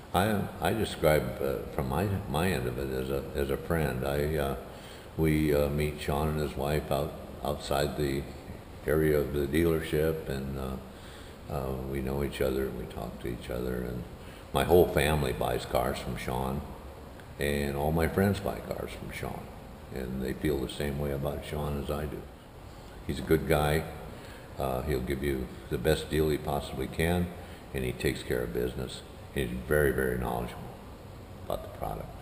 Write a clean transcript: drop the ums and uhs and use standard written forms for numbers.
I describe from my end of it as a friend. We meet Shawn and his wife outside the area of the dealership, and we know each other and we talk to each other. And my whole family buys cars from Shawn, and all my friends buy cars from Shawn, and they feel the same way about Shawn as I do. He's a good guy. He'll give you the best deal he possibly can, and he takes care of business. He's very, very knowledgeable about the product.